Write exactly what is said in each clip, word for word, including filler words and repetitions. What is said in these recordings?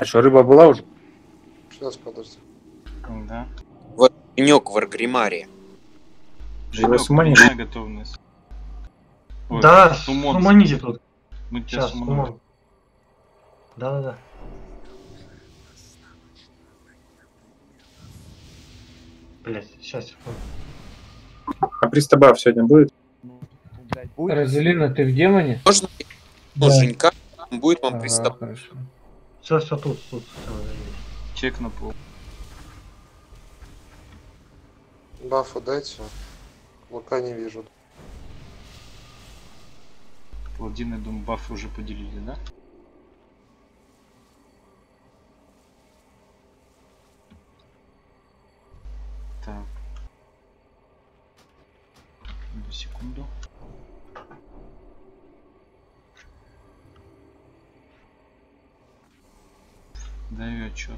А что, рыба была уже? Сейчас, подожди. Да. Вот пенек в Аргримаре. Женек, принимай готовность. Ой, Да, сумон. суманите тут. Мы тебя Сейчас, сумонули. сумон. Да-да-да. Блять, сейчас, секунду. А пристабав сегодня будет? Розелина, ты в демоне? Можно Да. Женька? Он будет вам Ага, пристав. хорошо. Все, все тут, тут. Всё, Чек на пол. Бафу дайте. Лука не вижу. Паладины, думаю, бафы уже поделили, да? Так. Одну секунду. Даю отчет.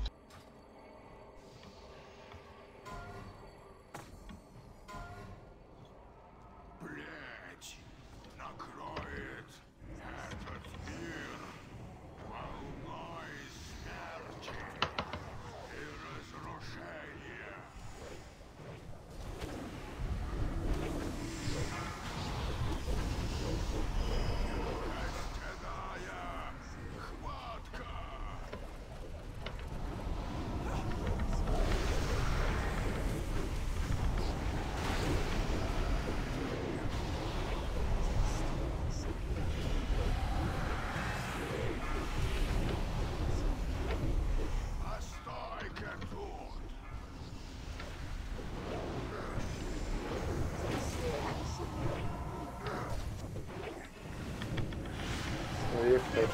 Уехали.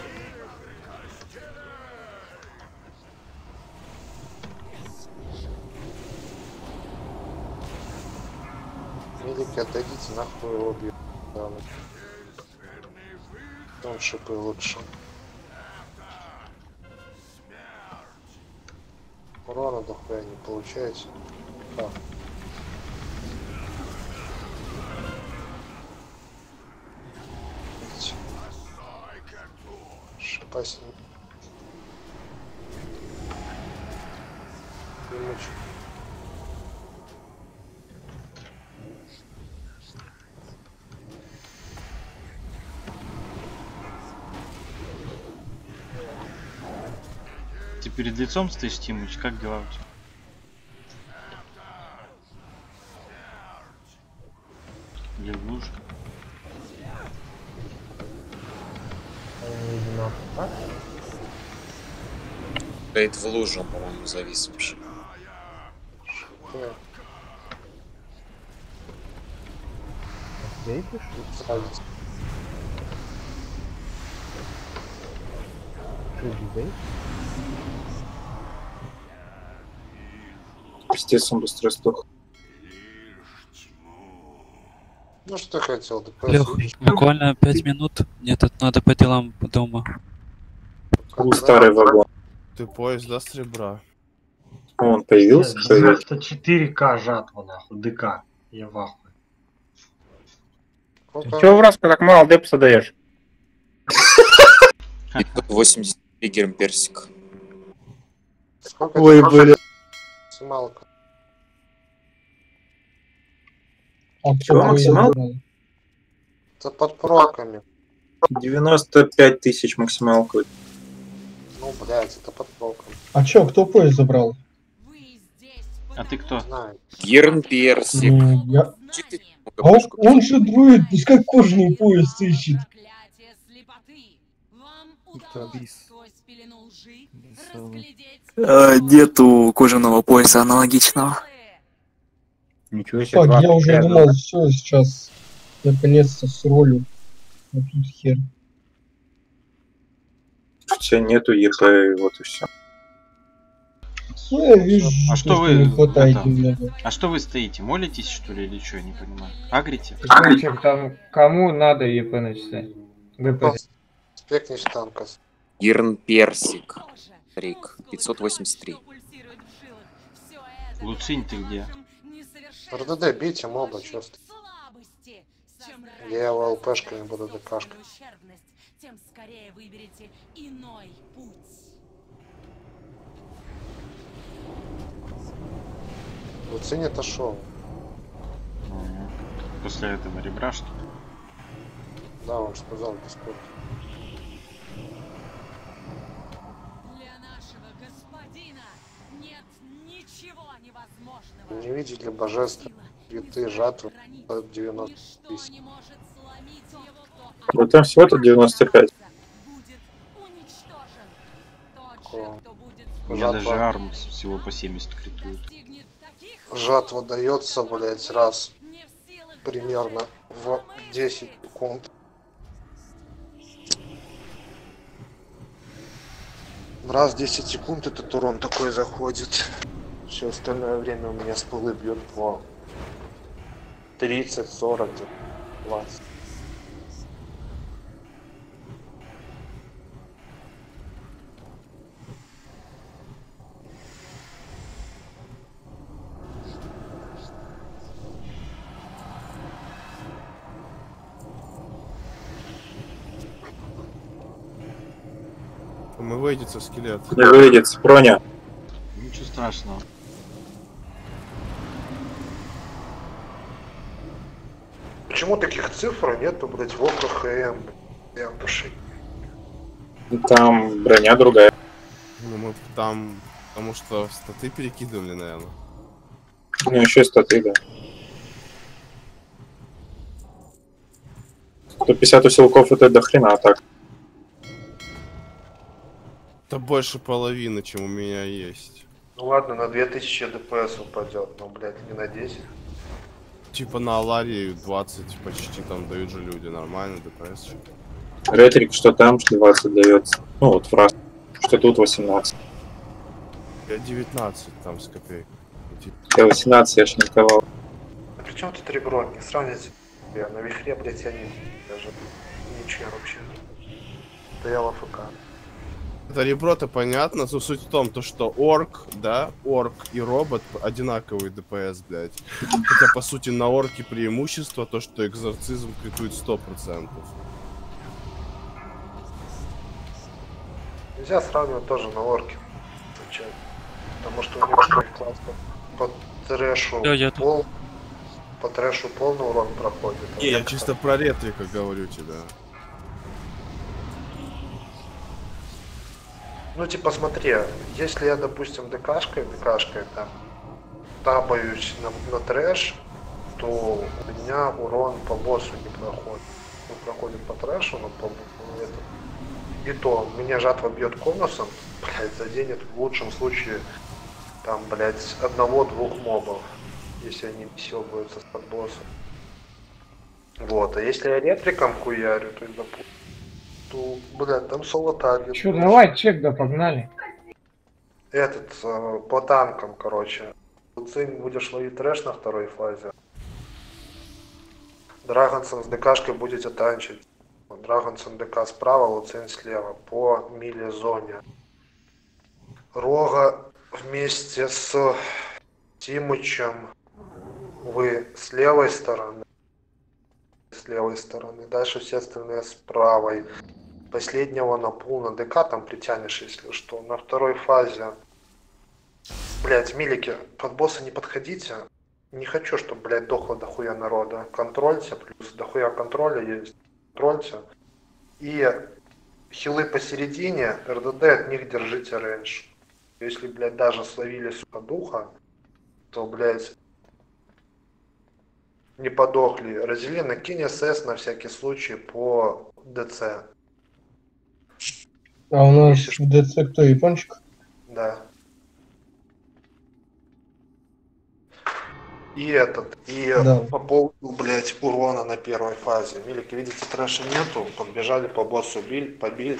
Медики, отдадите, нахуй его бьют. Да, вот. Там шипы лучше. Урона дохуя не получается. А. Видите? Шипа с ним. Примочь. Ты перед лицом стоишь, Тимыч? Как дела у тебя? Или в луже? Стоит в лужу, по-моему, завис вообще. Да. Где пишу? Сразу. Что, Пиздец, он быстро сдох. Ну что ты хотел? Ты Лех, буквально пять минут. Мне тут надо по делам дома. У старый вагон. Ты поезд, да, с ребра? Он появился, что ли? девяносто четыре ка жатва, нахуй, ДК. Я в ахуе. Чего в раз так мало депса даешь? пятьсот восемьдесят три герм персик. Сколько Ой, тебе бля. максималка? А Чего, максимал? Это под проками. девяносто пять тысяч максималка. Ну, блядь, это под проками. А чё, кто поезд забрал? А ты кто? Знаю. Герм персик. Ну, я... Чё ты А он, он же друид, пускай кожаный поезд ищет. Э, нету кожаного пояса аналогичного. Ничего себе. Так, два я уже пятьдесят. думал, все, сейчас наконец-то с ролью. А тут хер. У тебя нету ЕП, вот и все. Ну, я вижу, А что вы, не хватает это, немного. А что вы стоите? Молитесь, что ли, или что? Я не понимаю. Агрите? Короче, там, кому надо ЕП начислять? ГП. Спекнешь танка. Герм персик. Рик. пятьсот восемьдесят три. Луцинь, ты где? РДД, бейте моба, чё ты? Я его ЛПшками буду ДКшкой. Тем скорее выберите иной путь. Луцин отошел. Мгм. После этого ребра, что ли? Да, он сказал в Дискорде. Для нашего господина нет ничего невозможного. Не видели божеств, цветы, жатвы от девяносто тысяч. Ничто не может сломить его, кто Вот там всего-то девяносто пять. будет уничтожен. Тот Такого. же, кто будет У меня даже Жатва. арм всего по семьдесят критует. достигнет таких Жатва дается, блять, раз не в силах примерно в десять секунд. Раз в десять секунд этот урон такой заходит. Все остальное время у меня с пылы бьет по тридцать, сорок, двадцать. Мы выйдет со скелет. Не выйдет, броня. Ничего страшного. Почему таких цифр нету, блять, в ОКХМ? Я души. Там броня другая. Ну мы там, потому что статы перекидывали, наверное. Ну еще статы, да. сто пятьдесят усилков это до хрена, а так. Это больше половины, чем у меня есть. Ну ладно, на две тысячи ДПС упадет, но, блядь, не на десять. Типа на Аларии двадцать почти там дают же люди, нормально, ДПС. Ретрик, что там, что двадцать дается. Ну вот фраз. Что тут восемнадцать. Я девятнадцать там с копейкой. Типа, Я восемнадцать, я шинковал. А при чем тут ребро? Не сравнить. Я на вихре, блядь, я не даже ничего вообще. Стоял АФК. это ребро-то понятно, но суть в том, то, что орк, да, орк и робот одинаковый ДПС, блядь. Хотя, по сути, на орке преимущество то, что экзорцизм критует сто процентов. Нельзя сравнивать тоже на орке. Зачем? Потому что у него такой класс по, по трэшу Да, я тут. пол, по трэшу полный урон проходит. а Не, я так- чисто про ретрика говорю тебе. Ну типа смотри, если я, допустим, ДКшкой, ДКшкой там табаюсь на, на трэш, то у меня урон по боссу не проходит. Он проходит по трэшу, но по ну, это. И то меня жатва бьет конусом, блядь, заденет в лучшем случае там, блядь, одного-двух мобов, если они съебываются с под босса. Вот, а если я ретриком хуярю, то, допустим, то, блядь, там соло таргет. Че, давай, чек, да погнали. Этот, э, по танкам, короче. Ты будешь ловить трэш на второй фазе. Драгонсон с ДКшкой будете танчить. Драгонсон ДК справа, Луцин слева. По миле зоне. Рога вместе с Тимычем вы с левой стороны. С левой стороны. Дальше все остальные с правой. Последнего на пул на ДК там притянешь, если что. На второй фазе. Блять, милики, под босса не подходите. Не хочу, чтобы, блядь, дохло дохуя народа. Контрольте, плюс дохуя контроля есть. Контрольте. И хилы посередине, РДД от них держите рейндж. Если, блядь, даже словили, сука, духа, то, блядь, не подохли. Разделина, кинь СС на всякий случай по ДЦ. А у нас Если в ДЦ кто, япончик? Да. И этот, и Да. пополнил, блядь, урона на первой фазе. Милики, видите, трэша нету, подбежали по боссу, били, побили.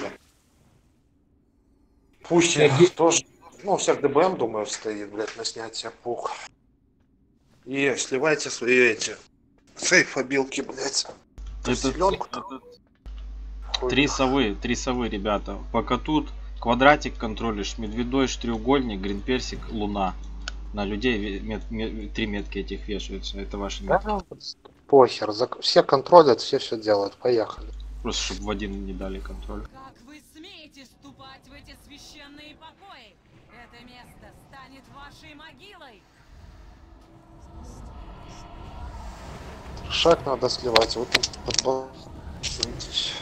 Пусть Я ге- тоже, ну, у всех ДБМ, думаю, стоит, блядь, на снятие пух. И сливайте свои эти сейф-обилки, блядь. Это, Зелёнку это хуй. три совы, три совы, ребята. Пока тут квадратик контролишь, медведой, треугольник, гринперсик, луна. На людей мет, мет, три метки этих вешаются. Это ваши метки. Да, похер, зак- все контролят, все все делают, поехали. Просто чтобы в один не дали контроль. Как вы смеете ступать в эти священные покои? Это место станет вашей могилой. Шаг надо сливать. Вот тут подборитесь.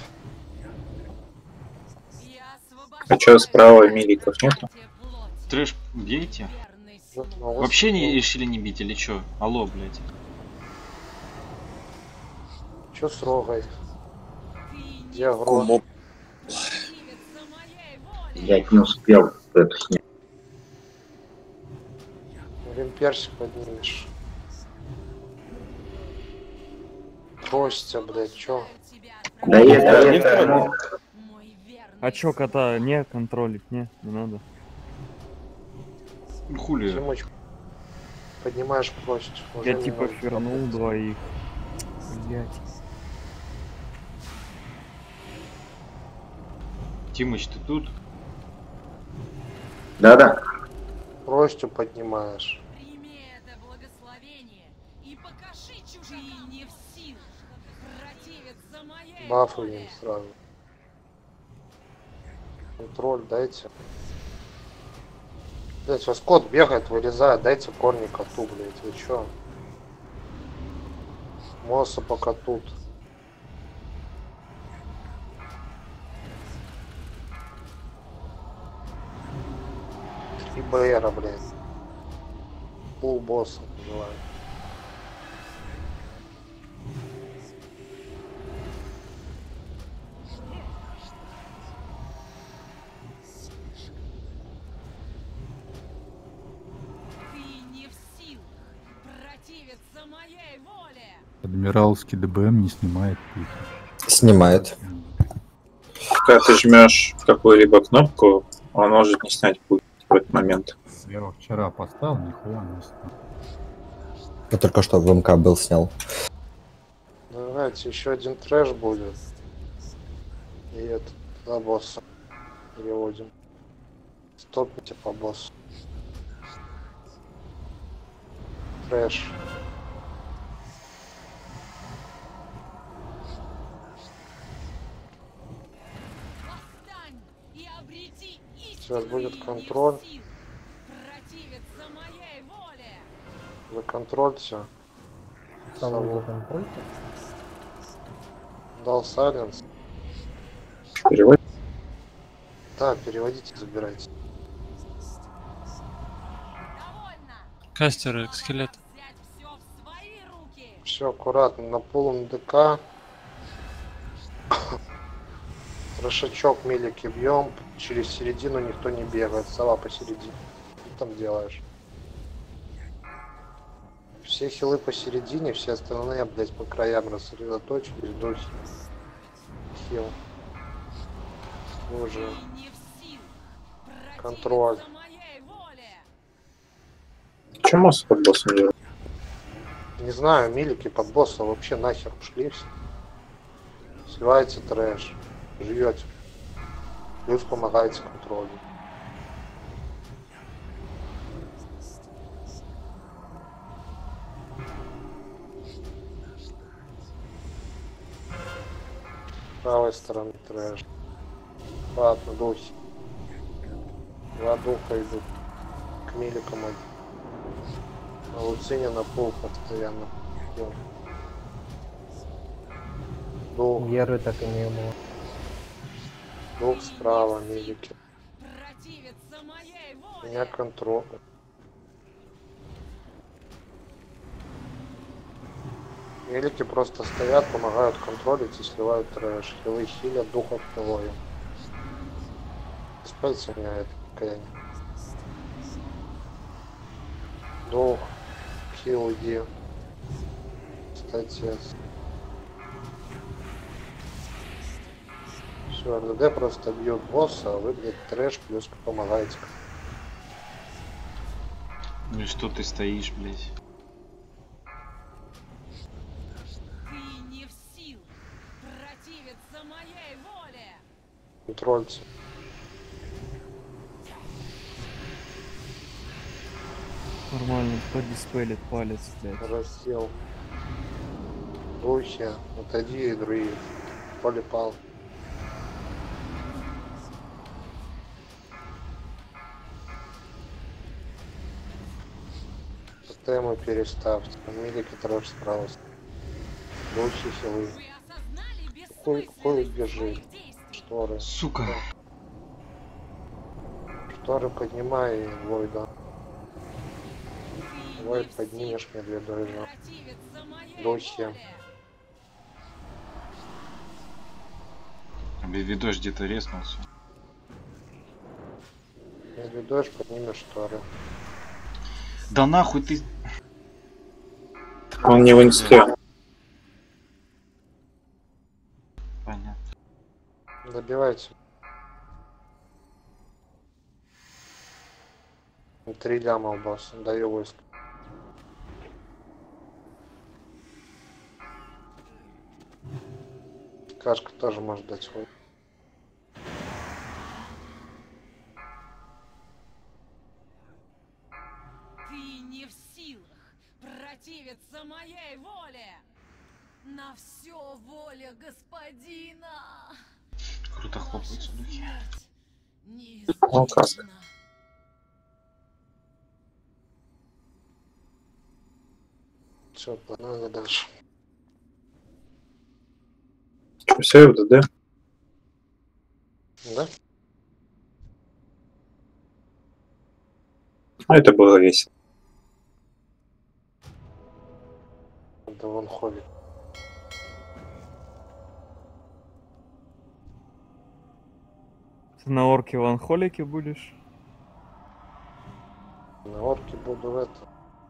Я А чё, справа миликов нету? Трэш, бейте. Ну, вот Вообще не решили не бить или чё? Алло, блядь. Чё с рогой? Где гром? Кумок. Блять, не успел это снять. Гримперсик поднимешь. Костя, блядь, чё? Да это, это, ну, А чё, кота, не контролить, не, не надо. Хули. Тимоч, поднимаешь Костю. Уже Я не типа надо. фернул двоих. Блять. Тимыч, ты тут? да-да. Костю поднимаешь. Прими это благословение и покажи чужие не в силах противиться моей Бафы воле. им сразу. Контроль дайте. Блять, вас кот бегает, вырезает, дайте корни коту, блять, вы чё? Мосса пока тут. Три БРа, блять. Пул босса называют. Ты не в силах противиться моей воле. Адмиралский ДБМ не снимает путь. Снимает. Когда ты жмешь какую-либо кнопку, он может не снять путь в этот момент. Я его вчера поставил, нихуя не снял. Я только что в МК был, снял. Давайте еще один трэш будет. И этот за босса переводим. Стопните по боссу. Трэш. Восстань и обрети Сейчас будет истинные контроль. силы противиться моей воле. Вы контрольте. Сову. Дал сайленс. Перевод. Да, переводите, забирайте. Довольно. Кастер, скелет. Взять все в свои руки. Все аккуратно, на полном ДК. Трошачок милики бьем. Через середину никто не бегает. Сова посередине. Что ты там делаешь? Все хилы посередине, все остальные, блять, по краям рассредоточились. Духи. Хил. Уже. Ты не в силах Контроль. противиться моей воле. Чему с под боссом делать? Не знаю, милики под босса вообще нахер ушли все. Сливаете трэш. Живете. Плюс помогаете контролю. С правой стороны трэш. Ладно, духи. Два духа идут к миликам. На Луцине на пол постоянно. Идём. Дух. Веры так и не было. Дух справа, милики. Противиться моей У воле. меня контроль. Милики просто стоят, помогают контролить и сливают трэш. Хилы хилят, духов хилою. Спейте меня это покаяние. Дух. Хил иди. Кстати. Все, РДД просто бьют босса, а вы, блядь, трэш плюс помогаете. Ну и что ты стоишь, блядь? Ты не в силах противиться моей воле. Контрольте. Нормально, кто диспелит палец, блядь. Рассел. Духи. Отойди, друид. Полипал. тему переставьте. Милики трэш справа. Лучше хилы. Хуй, хуй бежи. Шторы. Сука. Шторы поднимай, Войда. Войд поднимешь медведой. Лучше. Медведой где-то резнулся. Медведой поднимешь шторы. Да нахуй ты. Он не в инсте. Понятно. Добивайте. Три ляма у босса. Даю войск. Кашка тоже может дать свой. Ты не в силах противиться моей воле. На все воля господина. Круто хлопаются духи. Ну, каска. Все, погнали дальше. Что, сейв, да? Да? Ну, это было весело. Да вон ходит. Ты на орке ванхолике будешь? На орке буду в это.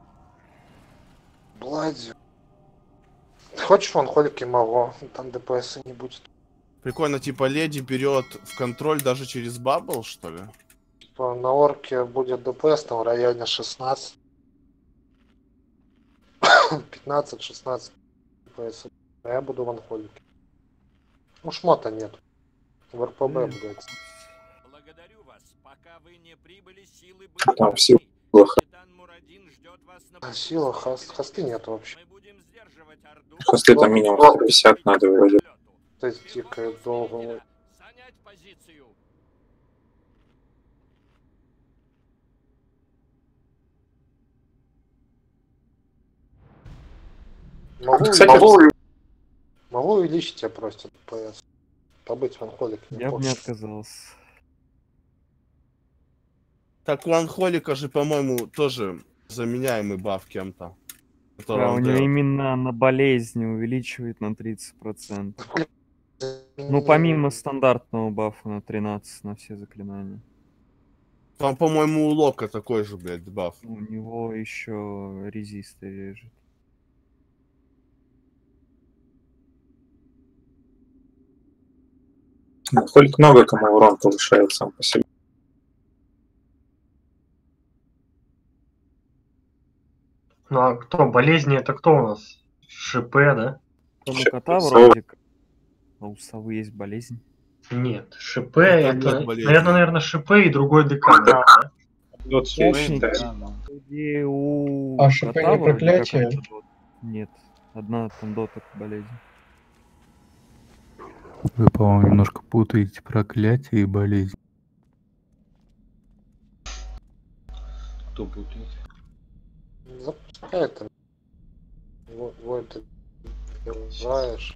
Бладью. Хочешь ванхолики могу, там ДПС не будет. Прикольно, типа леди берет в контроль даже через бабл, что ли? Типа на орке будет ДПС там в районе шестнадцать. пятнадцать-шестнадцать ДПС. А я буду ванхолики. Ну шмота нет. В РПБ, блядь. Благодарю вас, пока вы не прибыли, силы Там в силах. А сила, хаст, хосты нет вообще. Хосты там минимум сто пятьдесят надо вроде. Ты тикает долго. Занять позицию. Могу, Кстати, могу, могу увеличить тебя просто ДПС. Побыть ванхолик. Я бы не отказался. Так у Анхолика же, по-моему, тоже заменяемый баф кем-то. Да, у него именно на болезнь увеличивает на тридцать процентов. Ну, помимо стандартного бафа на тринадцать на все заклинания. Там, по-моему, у Лока такой же, блядь, баф. У него еще резисты режет. Хоть много кому урон повышает сам по себе. Ну а кто? Болезни это кто у нас? ШП, да? Там у кота вроде как. А у совы есть болезнь? Нет, ШП это, наверное, наверное, ШП и другой ДК. Да, да? Вот И у А ШП кота не вроде проклятие? как дот. Нет, одна там дота болезнь. Вы, по-моему, немножко путаете проклятие и болезнь. Кто путает? Запускай это. Вот, вот ты переезжаешь.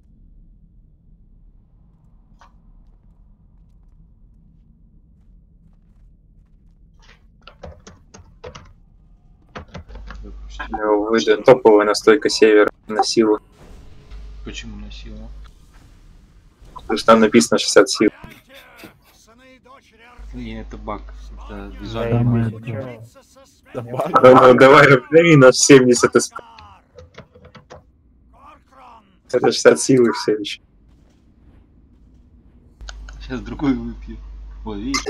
Выйдет топовая настойка севера на силу. Почему на силу? Потому что там написано шестьдесят сил. Не, это баг. Это визуально. Ну, давай равняй на семьдесят эс пи. Это шестьдесят сил и все еще. Сейчас другой выпью. Вот, видишь?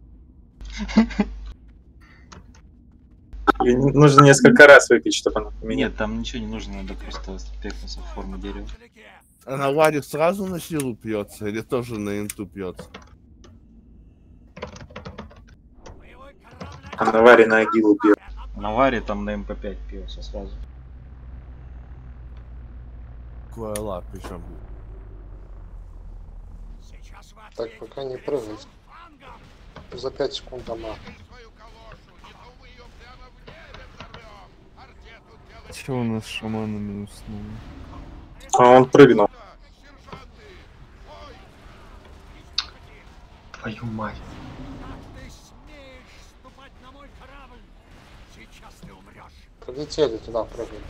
И нужно несколько раз выпить, чтобы она поменялась. Нет, там ничего не нужно, надо просто спекнуться в форму дерева. А на Варе сразу на силу пьется или тоже на инту пьется? А на Варе на агилу пьет. На Варе там на эм пэ пять пьется сразу. Куайла причем. Так, пока не прыгай. За пять секунд дома. Че у нас с шаманами уснули? А он прыгнул. Твою мать. Полетели туда, прыгали.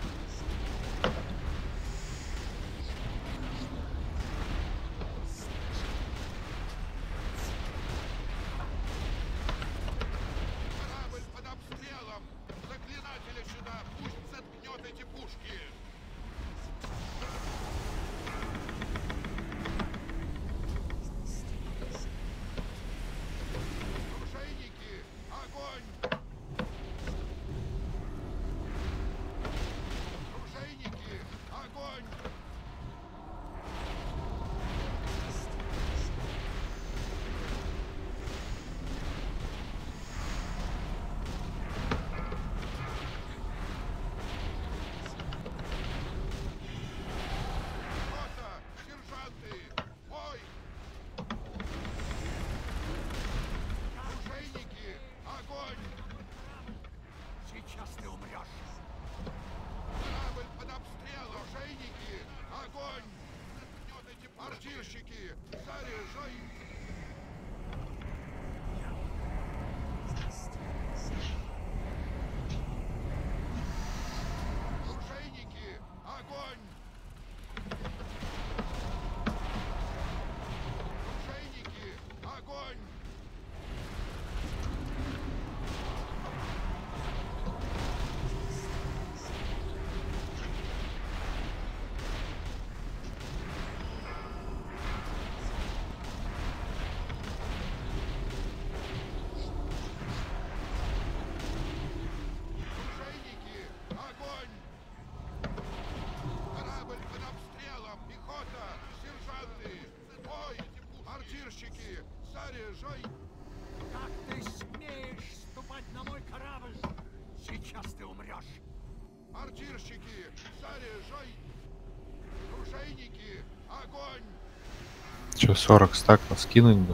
Че, сорок стаков скинуть бы?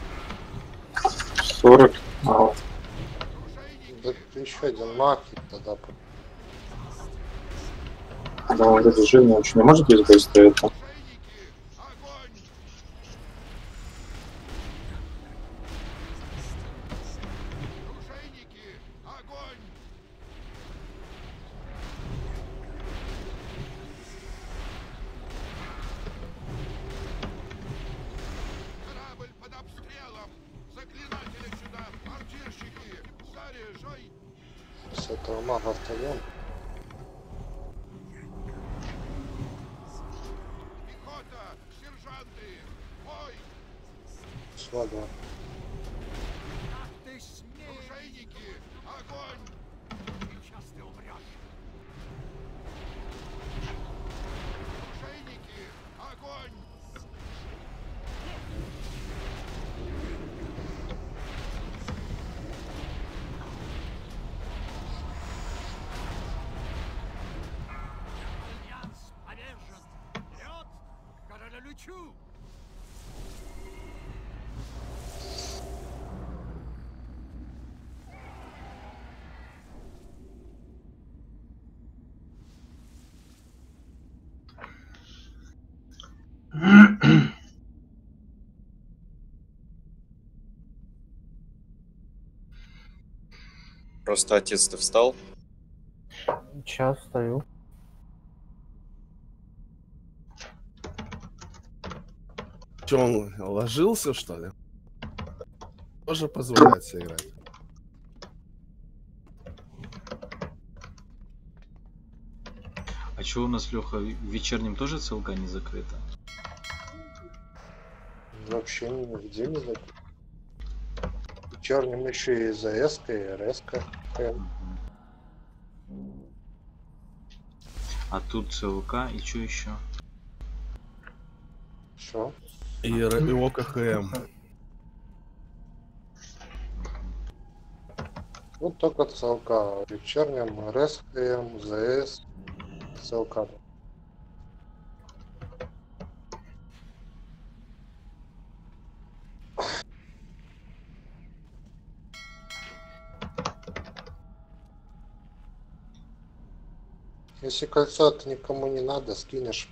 сорок? Мало. Да еще один маг и тогда... Да, вот это жирное очень не может без бой стоять там. С этого мага втроем. Свадьба. Просто отец, ты встал? Сейчас стою. Че, он ложился, что ли? Тоже позволяет себе играть. А чё у нас, Леха, в вечернем тоже ЦЛК не закрыта? Вообще нигде не закрыто. Вечерним еще и ЗС, и РС. А тут ЦЛК и что еще? Что? И, и ОКХМ. Вот только ЦЛК. Вечерним РС, ХМ, ЗС, ЦЛК. Если кольцо это никому не надо, скинешь.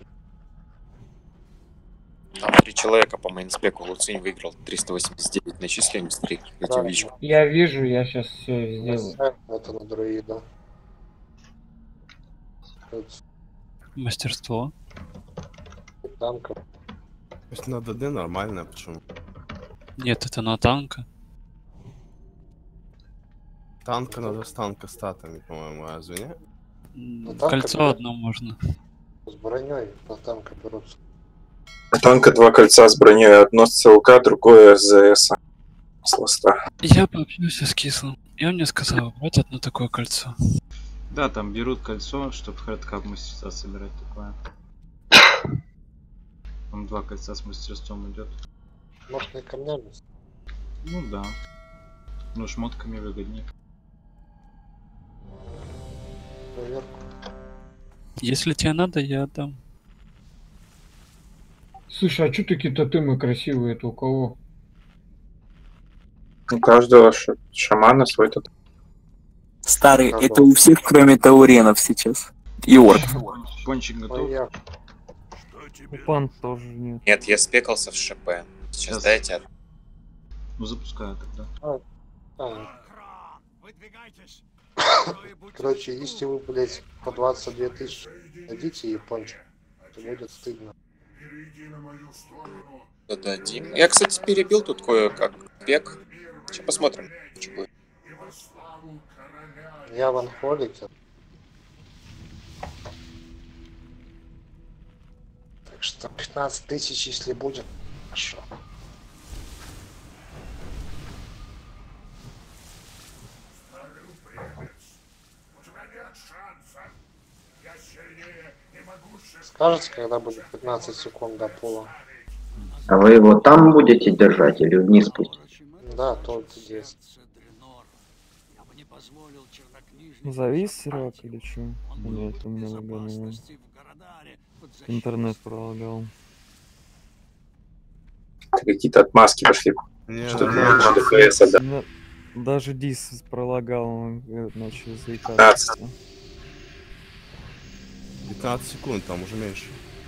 Там три человека по мейнспеку. Луцинь выиграл триста восемьдесят девять начислений. Смотри, я тебя вижу. Я вижу, я сейчас все сделаю. Это на друида. Мастерство. Танка. То есть на ДД нормально, почему? Нет, это на танка. Танка надо с танка статами, по-моему, разве нет? М, танка Кольцо берет. одно можно. С броней на танка берутся. У танка два кольца с броней. Одно с ЦЛК, другое с ЗС. С ласта. Я пообщался с Кислым, и он мне сказал, вот одно такое кольцо. Да, там берут кольцо, чтобы хардкап мастерства собирать такое. Там два кольца с мастерством идет. Может, и камнями? Ну да. Ну шмотками выгоднее. Проверку. Если тебе надо, я отдам. Слушай, а что такие тотемы красивые? Это у кого? У каждого ш- шамана свой тот. Старый, это у всех, кроме тауренов сейчас. И орк. Пончик готов? У пан тоже нет. Нет, я спекался в ШП. Сейчас дайте. Ну запускаю тогда. А, а. Короче, если вы, блять, по двадцать две тысячи дадите япончик, то будет стыдно. Да, дадим. Я, кстати, перебил тут кое-как бег. Сейчас посмотрим, что будет. Я в анхолике. Так что пятнадцать тысяч, если будет, хорошо. Скажете, когда будет пятнадцать секунд до пола? А вы его там будете держать или вниз спустить? Да, только здесь. Завис Сирак или что? Нет, у меня лагануло. Интернет пролагал. Какие-то отмазки пошли. Не, Что-то да, на да. ДПС отдать. Да- Даже дис пролагал, он э, начал заикаться. пятнадцать секунд, там уже меньше.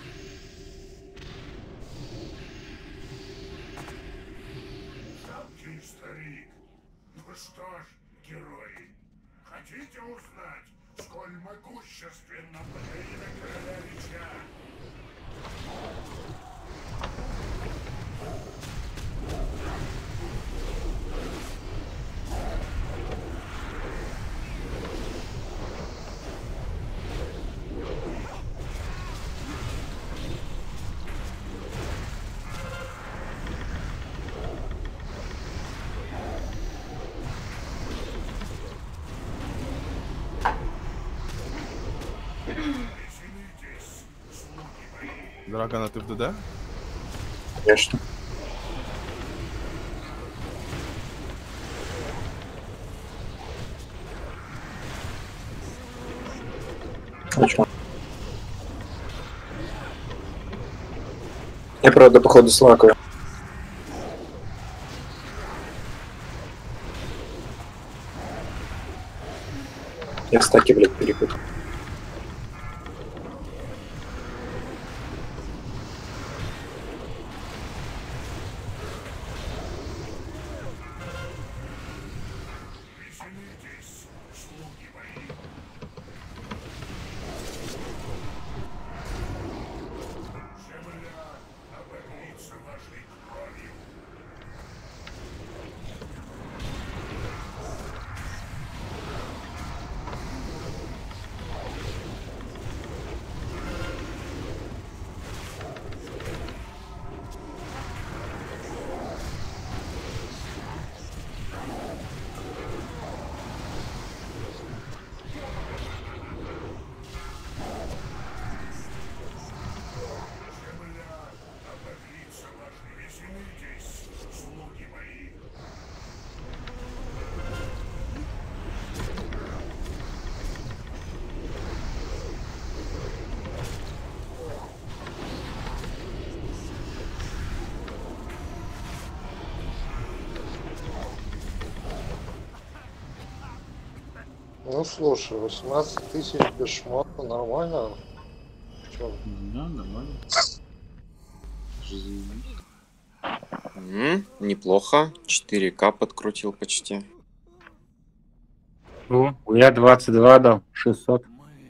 Ну что ж, герои, хотите узнать, сколь могущественно половина королевича? Драгана, ты в ДД? Конечно. Почему? Я, правда, походу слакаю. Я стаки, блядь, перепутал. Ну слушай, восемнадцать тысяч без шмота, нормально? Чё? Да, нормально. Жизнь. М, неплохо. четыре ка подкрутил почти. Ну, я двадцать два дал, шестьсот.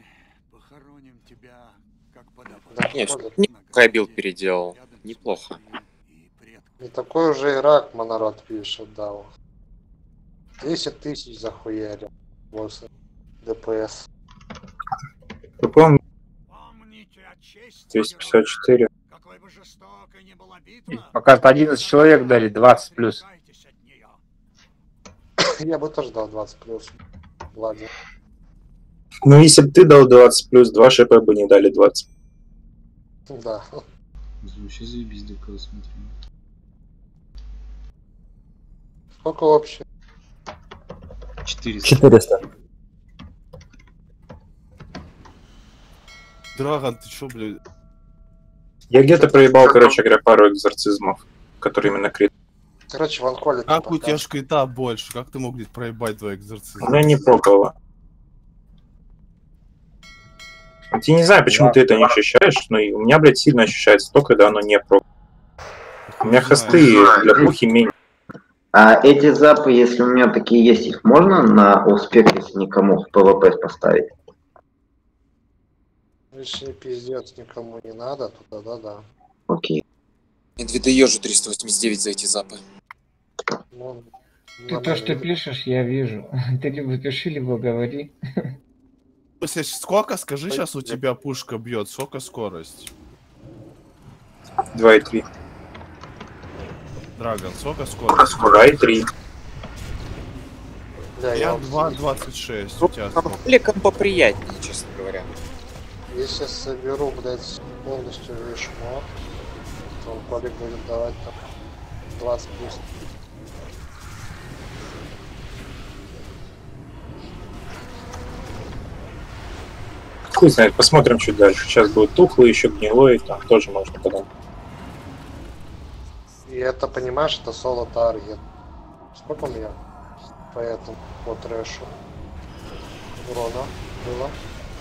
Нет, неплохо я билд переделал. Неплохо. Не такой уже Ирак, Монород пишет, да. десять тысяч захуяли. После ДПС. Я помню. двести пятьдесят четыре. Пока что одиннадцать человек дали, двадцать плюс. Я бы тоже дал двадцать плюс. Ладно. Ну, если бы ты дал двадцать плюс, два ШП бы не дали двадцать. Да. Вообще заебись, ДК, смотри. Сколько вообще? четыреста. четыреста. Драгон, ты чё, блядь? Я где-то проебал, короче говоря, пару экзорцизмов, которые именно крит. Короче, Ван Холли. Как у тебя ж крита больше? Как ты мог блядь, проебать два экзорцизма? У меня не пробовало. Вот я не знаю, почему Да, ты это да. не ощущаешь, но и у меня, блядь, сильно ощущается то, когда оно не пробовало. У меня хосты для пухи меньше. А эти запы, если у меня такие есть, их можно на успех, если никому в ПВП поставить? Если пиздец никому не надо, то да-да-да. Окей. Медведоежу триста восемьдесят девять за эти запы. Ну, Ты то, что пишешь, я вижу. Ты либо пиши, либо говори. Сколько, скажи, сейчас у тебя пушка бьет, сколько скорость? два и три. Драгон, сколько скорость? два и три. Да, Я я два двадцать шесть. У тебя сколько? Леком поприятнее, честно говоря. Если соберу, блядь, полностью весь шмот, то Колик будет давать там двадцать плюс. Хуй знает, посмотрим чуть дальше. Сейчас будет тухлый, еще гнилой, там тоже можно потом. И это, понимаешь, это соло таргет. Сколько у меня по этому, по трэшу урона было?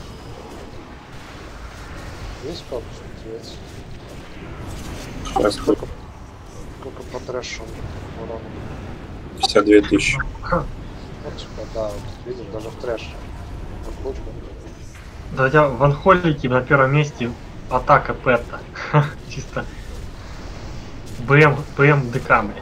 Есть как смотреть? Сейчас сколько? Сколько по трэшу урона? пятьдесят две тысячи. Вот типа, да, вот, видишь, даже в трэше. Вот лучше. Да, у тебя Ван Холлики на первом месте атака Пэта. Чисто. БМ, БМ ДК, блядь.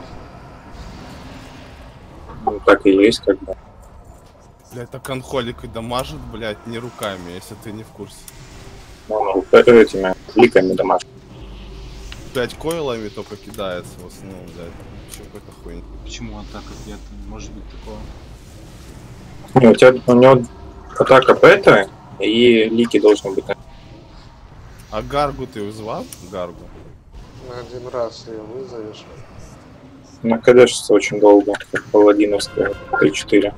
Ну, так и есть, как бы. Бля, это конхолик и дамажит, блядь, не руками, если ты не в курсе. Ну, ну, этими ликами домашними. Блядь, койлами только кидается в основном, блядь. Еще какой-то хуйня. Почему атака пета? Может быть такого? Не, у тебя у него атака бета и лики должны быть. А Гаргу ты вызвал? Гаргу? На один раз ее вызовешь. На КДшится очень долго, как паладиновская три-четыре.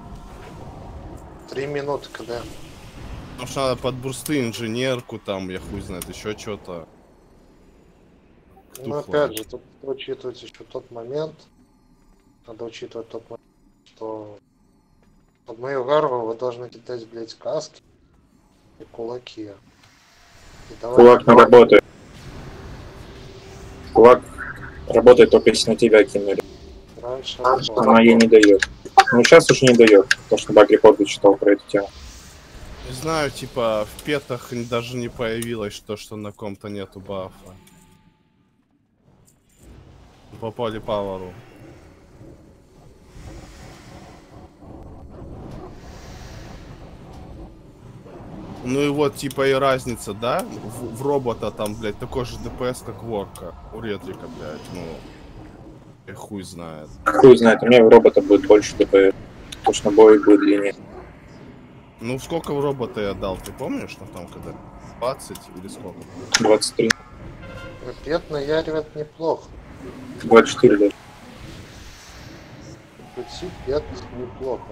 Три минуты, когда. Потому что надо под бурсты инженерку там, я хуй знает, еще что-то. Ну опять же, тут учитывать еще тот момент. Надо учитывать тот момент, что под мою гарву вы должны кидать, блять, каски и кулаки. И давай- Кулак не работает. Кулак работает только если на тебя кинули. Раньше Она ей не дает. Ну сейчас уже не дает, потому что Баг Репорт читал про эту тему. Не знаю, типа, в петах даже не появилось то, что на ком-то нету бафа. По полипаверу. Ну и вот, типа, и разница, да? В, в робота там, блядь, такой же ДПС, как Ворка. У Ретрика, блядь, ну... И хуй знает. Хуй знает, у меня у робота будет больше ДП. Потому что бой будет длиннее. Ну, сколько в робота я дал, ты помнишь? Ну, там, когда... двадцать или сколько? двадцать три. Пет наяривает неплохо. двадцать четыре, да. Пути пет неплохо.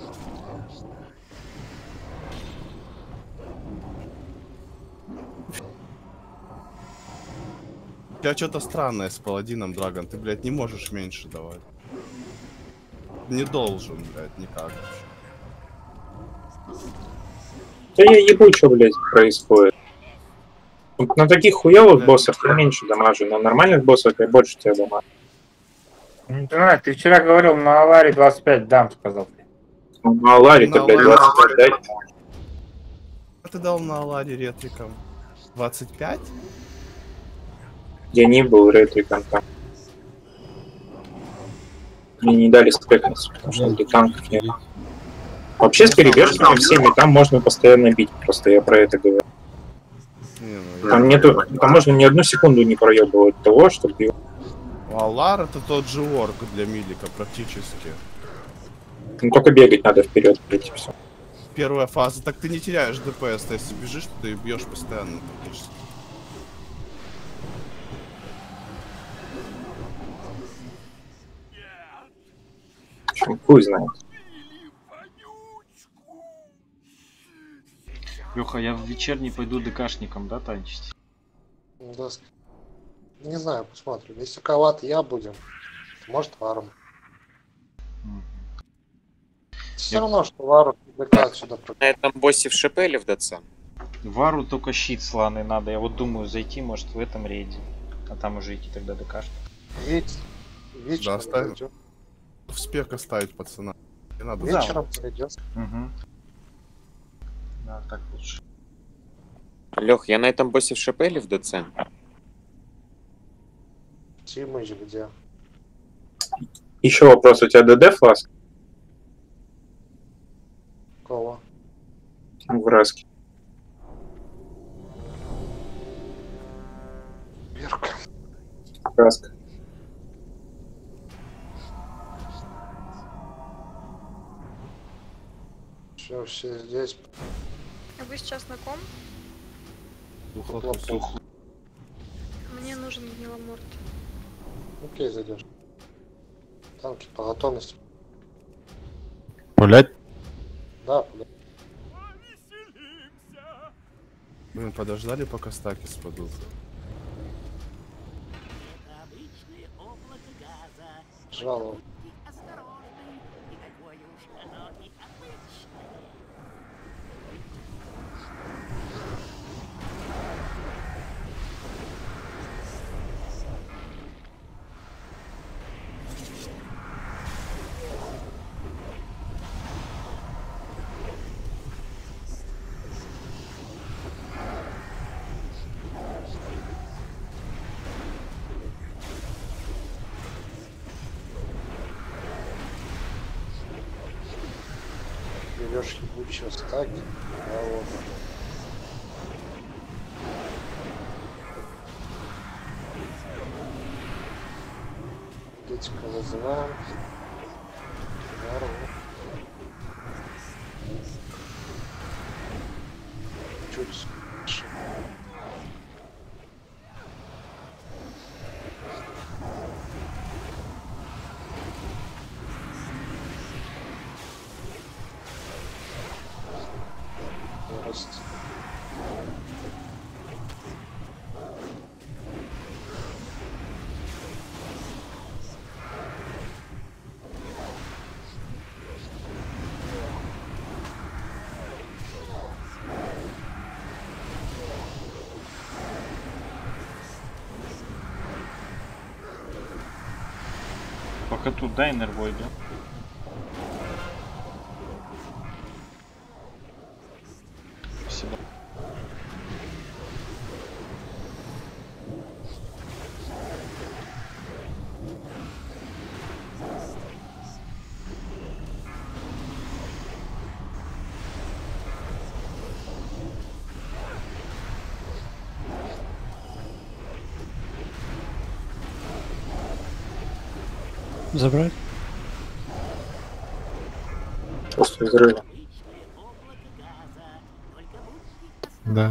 У тебя что-то странное с паладином, Драгон. Ты, блядь, не можешь меньше давать. Не должен, блядь, никак вообще. Да я ебу, что, блядь, происходит. Вот на таких хуёвых боссах я меньше дамажу, на нормальных боссах я больше тебя дамажу. Не знаю, ты вчера говорил, на аварии двадцать пять дам, сказал. Ну, на Аларе-то, На блядь, Аларе. двадцать пять дать. А ты дал на Аларе ретриком? двадцать пять? Я не был ретриком там. Мне не дали спекнуться, потому что для танков нет. Вообще с перебежками всеми там можно постоянно бить, просто я про это говорю. Не, ну, Там я- нету, там можно ни одну секунду не проебывать того, чтобы его... Алар это тот же орк для милика практически. Ну, только бегать надо вперед, блядь, и все. Первая фаза, так ты не теряешь ДПС, ты если бежишь, то ты бьешь постоянно практически. Хуй знает. Леха, я в вечерний пойду ДКшником, да, танчить? Да, ск- не знаю, посмотрим. Если коват я будем, то может варом. Все Я- равно, что вару ДК отсюда про- На этом боссе в ШП или в ДЦ? Вару только щит сланый надо. Я вот думаю зайти, может, в этом рейде. А там уже идти тогда ДКшник. Ведь вечером Да, ставь. зайдёт. В спек оставить пацана. Не надо. Вечером зайдёт. Угу. Да, так лучше. Лех, я на этом боссе в ШП или в ДЦ? Тимыч где? Еще вопрос, у тебя ДД фласк Кого? в Раске? Берка. Раска. Все, все здесь. А вы сейчас на ком? Тухло. Мне нужен гниломорд. Окей, зайдешь. Танки по готовности. Пулять? Да, блядь. Блин, подождали, пока стаки спадут. Жалоб. Берешь ебучие стаки, а вот. Детика вызываем. Здорово. Чуть дальше. Здрасте. Пока тут дай нервой, да? Спасибо. Забрать? После взрыва. Да.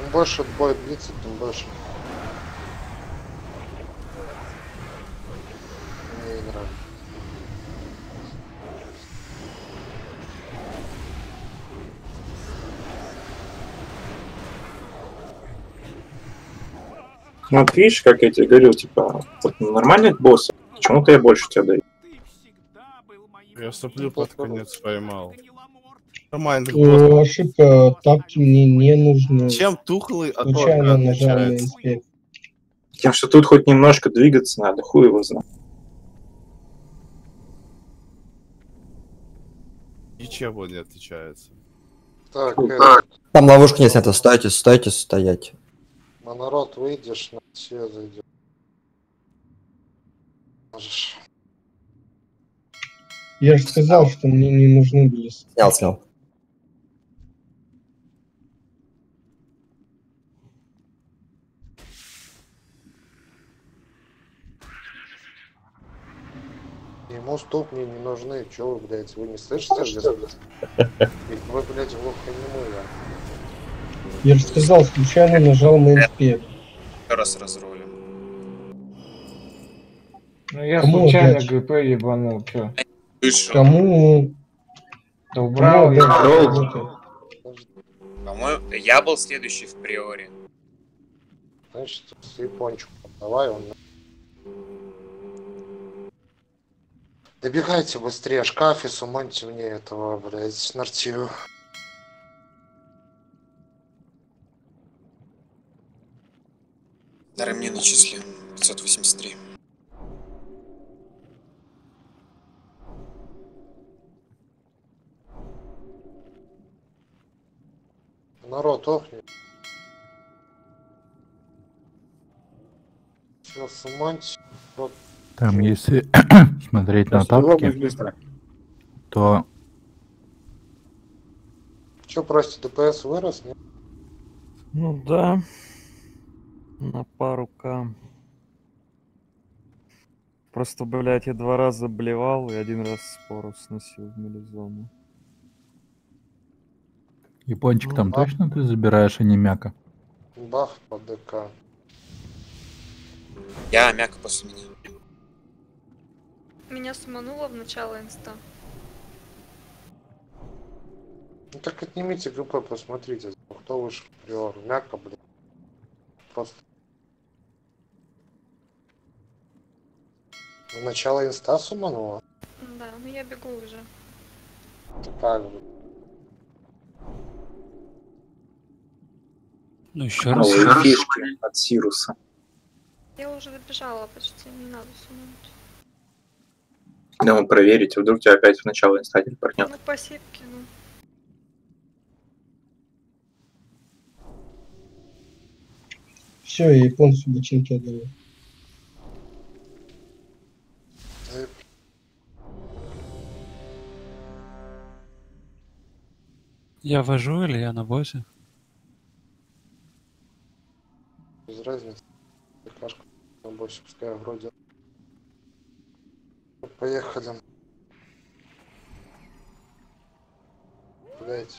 Чем больше бой длится, тем больше. Мне нравится. Ну вот видишь, как я тебе говорил, типа, вот нормальных боссов, почему-то я больше тебя даю. Я соплю под конец поймал. Нормальных Э, боссов. Ошибка, тапки мне не нужны. Чем тухлый от Случайно орка нажал на отличается? инспект. Тем, что тут хоть немножко двигаться надо, хуй его знает. Ничем он не отличается. Так, Ну, э, Там ловушка не снята, стойте, стойте, стоять. монород выйдешь, на все зайдешь. Можешь. Я же сказал, что мне не нужны были. Снял, снял. Ему ступни не нужны, чё вы, блядь, вы не слышите? Блядь? Ведь вы, блядь, глухонемые. Я же сказал, случайно нажал на инспект. Еще раз разрулим. Ну я Кому случайно опять? ГП ебанул, чё? Вышел. Кому? Да убрал Кому я. опять работает? По-моему, я был следующий в приоре. Значит, с япончику давай он. Добегайте быстрее, шкафе, сумоньте мне этого, блядь, нартию. Дары мне начисли. пятьсот восемьдесят три. Народ, охни. Все, сумоньте. Вот. Там, если смотреть на Просто тапки, ловишь быстро. то Че, прости, ДПС вырос, нет? Ну да. На пару к. Просто, блядь, я два раза блевал и один раз спору сносил в мелизону. япончик там а- точно ты забираешь, а не мяка? Баф по ДК. Я мяко после меня. Меня смануло в начало инста. Ну так отнимите ГП, посмотрите, кто вышел в приор. Мяко, блядь. Просто. В начало инста сумануло? Да, ну я бегу уже. Как бы. Ну еще раз. Новые фишки от Сируса. Я уже добежала почти, не надо сумануть. Ну, проверить, вдруг тебя опять в начало инста телепортнет. Ну, спасибки, ну. Все, я японцу бочинки отдаю. Я вожу или я на боссе? Без разницы. Кашка на боссе, пускай вроде. Поехали. Блять.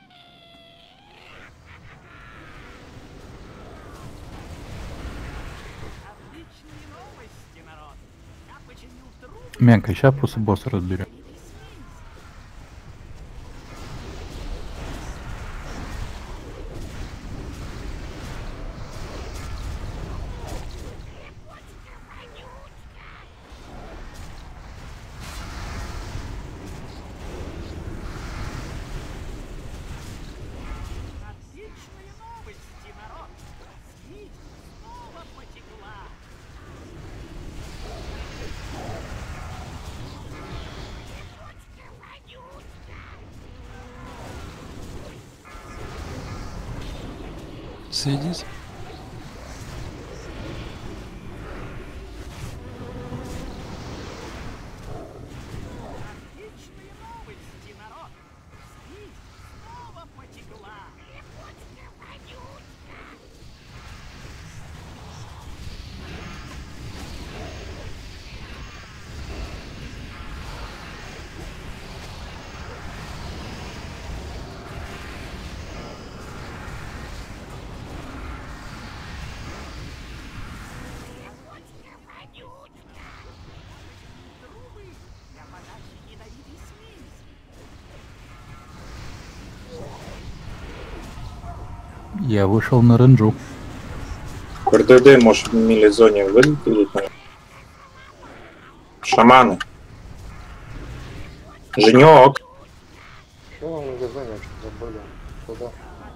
Мяка, сейчас после босса разберем. Соединись. Я вышел на ренджу. В РДД, может, в мили-зоне выйдут, наверное. Шаманы. Женек. Что вам не занят, что забыли? Куда?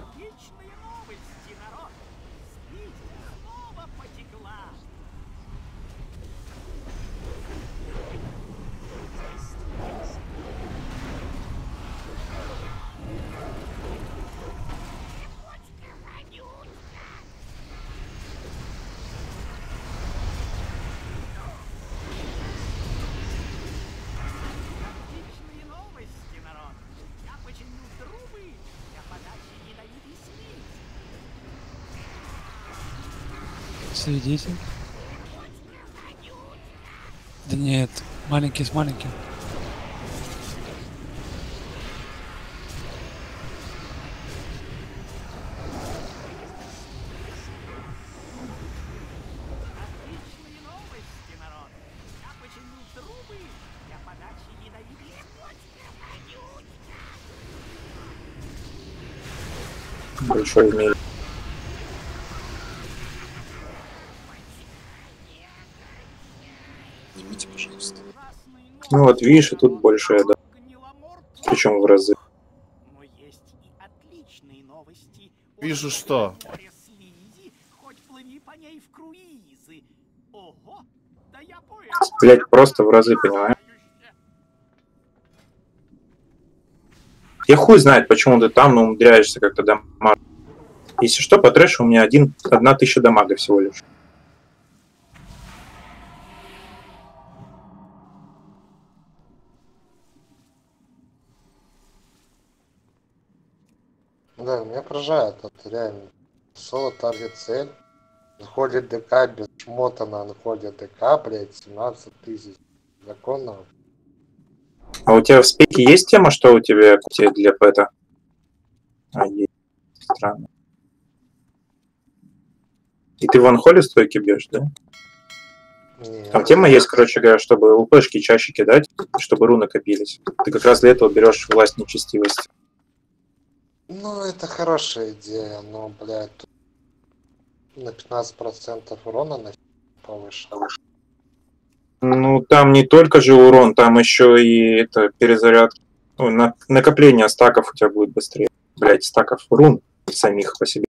Свидетель? Да нет, маленький с маленьким. Большой миль. Снимите, пожалуйста. Ну вот видишь, и тут больше, да. Причем в разы. Вижу, что. Блять, просто в разы, понимаешь? Я хуй знает, почему ты там, но умудряешься как-то дамажить. Если что, по трэшу у меня один, одна тысяча дамага всего лишь. Да, меня поражает, это реально. Соло таргет цель. Находит ДК без шмота, на находит ДК, блять, семнадцать тысяч. Законно. А у тебя в спеке есть тема, что у тебя для пэта? А, есть. Странно. И ты в анхоле стойки бьешь, да? Нет. Там тема есть, короче говоря, чтобы ЛПшки чаще кидать, чтобы руны копились. Ты как раз для этого берешь власть нечестивости. Ну, это хорошая идея, но, блядь, тут на пятнадцать процентов урона на повыше. Ну, там не только же урон, там еще и это перезаряд. Ну, на, накопление стаков у тебя будет быстрее. Блять, стаков рун самих по себе.